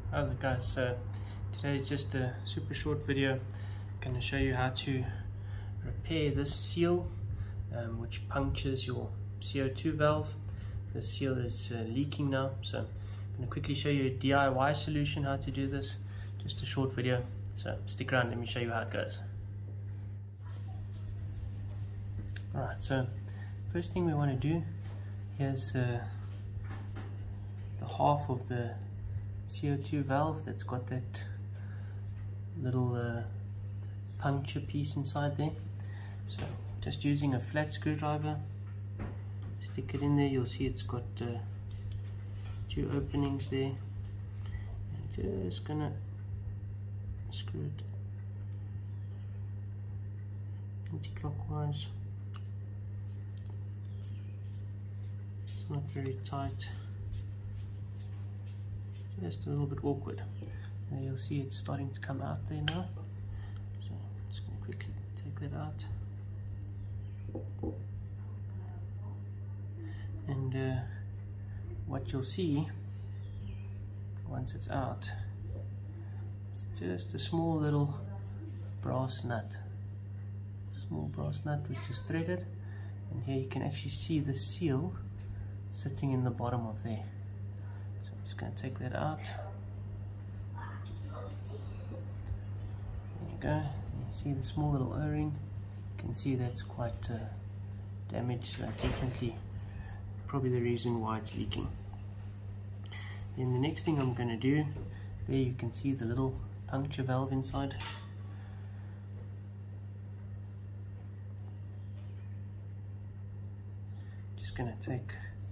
How's it, guys? So today is just a super short video. I'm going to show you how to repair this seal which punctures your CO2 valve. The seal is leaking now, so I'm going to quickly show you a DIY solution how to do this. Just a short video, so stick around, let me show you how it goes. Alright, so first thing we want to do, here's the half of the CO2 valve that's got that little puncture piece inside there. So just using a flat screwdriver, stick it in there. You'll see it's got two openings there, and just gonna screw it anti-clockwise. It's not very tight, just a little bit awkward. Now you'll see it's starting to come out there now, so I'm just going to quickly take that out. And what you'll see once it's out, it's just a small little brass nut, which is threaded, and here you can actually see the seal sitting in the bottom of there. So I'm just going to take that out. There you go. You see the small little O-ring. You can see that's quite damaged, so definitely probably the reason why it's leaking. Then the next thing I'm going to do, there you can see the little puncture valve inside. Just going to take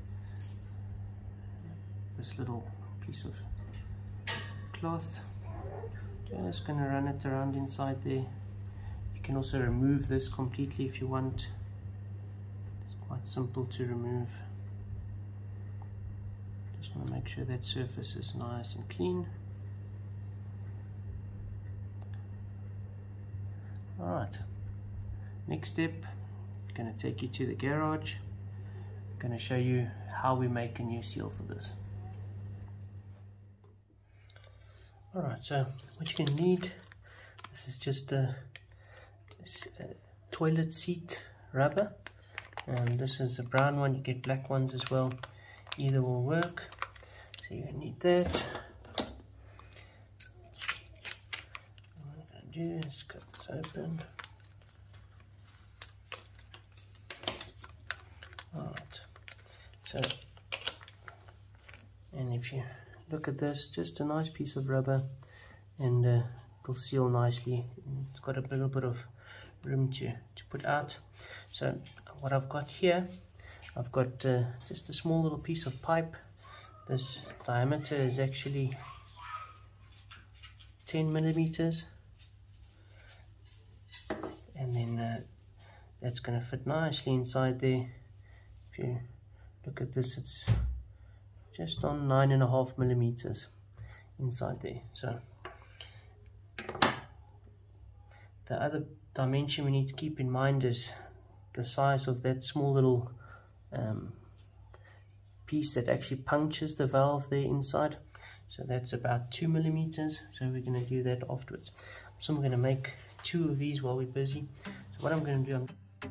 this little piece of cloth, just going to run it around inside there. You can also remove this completely if you want. It's quite simple to remove. Just want to make sure that surface is nice and clean. Alright, next step, I'm going to take you to the garage. I'm going to show you how we make a new seal for this. Alright, so what you can need, this is just a toilet seat rubber, and this is a brown one. You get black ones as well, either will work. So you need that. What I'm going to do is cut this open. Alright, so, and if you look at this, just a nice piece of rubber, and it'll seal nicely. It's got a little bit of room to put out. So what I've got here, I've got just a small little piece of pipe. This diameter is actually 10 millimeters, and then that's going to fit nicely inside there. If you look at this, it's just on 9.5 millimeters inside there. So the other dimension we need to keep in mind is the size of that small little piece that actually punctures the valve there inside. So that's about 2 millimeters. So we're going to do that afterwards. So I'm going to make 2 of these while we're busy. So what I'm going to do,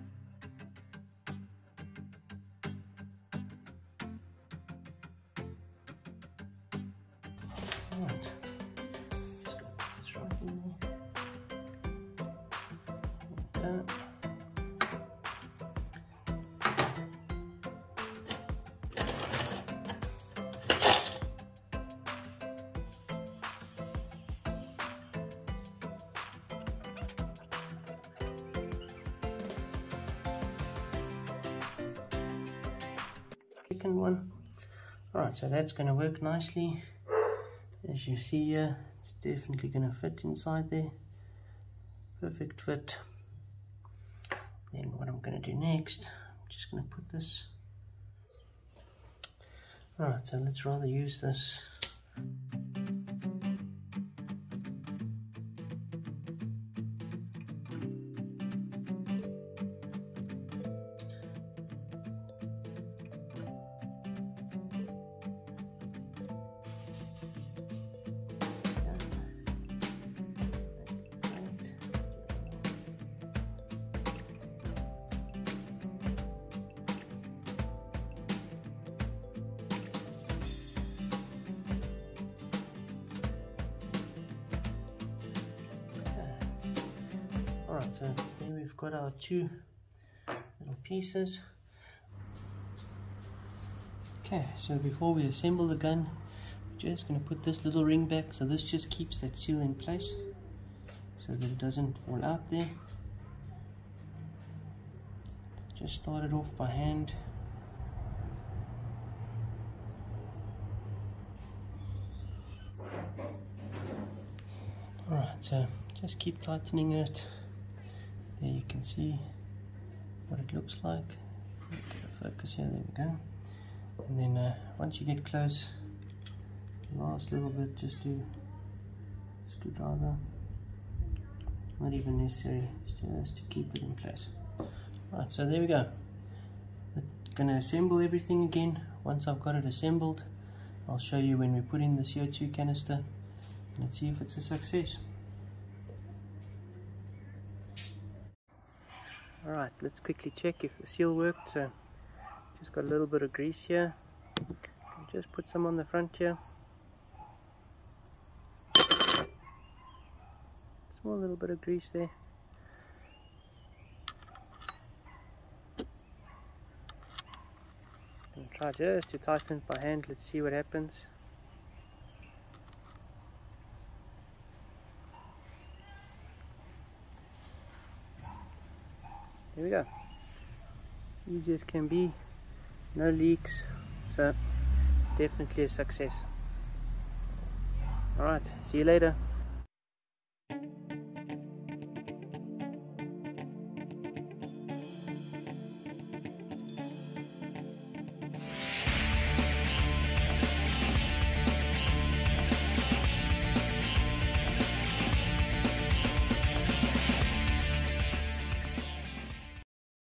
second one. Alright, so that's going to work nicely. As you see here, it's definitely going to fit inside there. Perfect fit. Then what I'm going to do next, I'm just going to put this. Alright, so let's rather use this. so there we've got our two little pieces. Okay, so before we assemble the gun, we're just going to put this little ring back, so this just keeps that seal in place so that it doesn't fall out there. So just start it off by hand. Alright, so just keep tightening it. There you can see what it looks like. Get a focus here, there we go. And then once you get close, the last little bit, just do screwdriver. Not even necessary, it's just to keep it in place. Right, so there we go. We're going to assemble everything again. Once I've got it assembled, I'll show you when we put in the CO2 canister. Let's see if it's a success. Alright, let's quickly check if the seal worked. So just got a little bit of grease here. Just put some on the front here. Small little bit of grease there. And try just to tighten it by hand. Let's see what happens. There we go. Easy as can be. No leaks. So definitely a success. Alright, see you later.